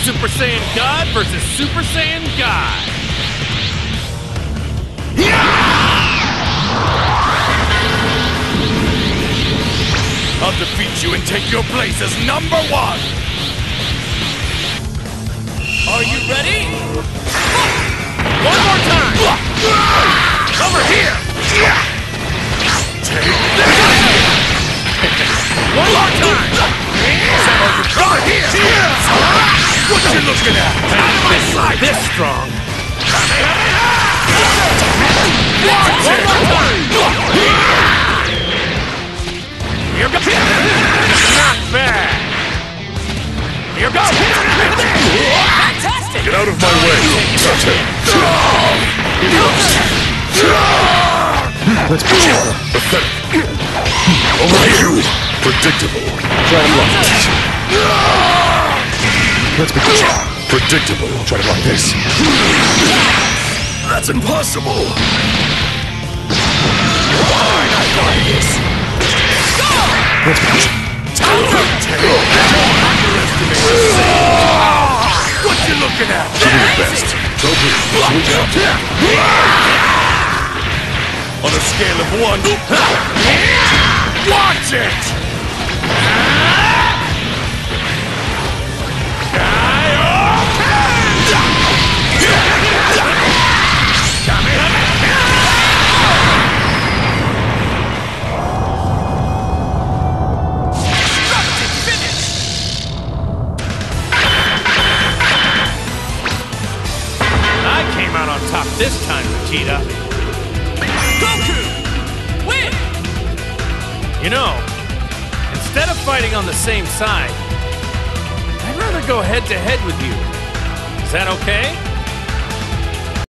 Super Saiyan God versus Super Saiyan God. I'll defeat you and take your place as #1. Are you ready? One more time. Over here. Take this. One more time. Over here. What you looking at? Out of my sight. This strong. One more time. Here goes. Not bad. Here goes. Fantastic. Get out of my way. Let's be pathetic. Over you. Predictable. Try to block this. Let's be predictable. Try to block this. That's impossible. Let's be what you looking at? Do your best. Goku, switch out. On a scale of 1, watch it! Top this time, Vegeta. Goku! Win! You know, instead of fighting on the same side, I'd rather go head-to-head with you. Is that okay?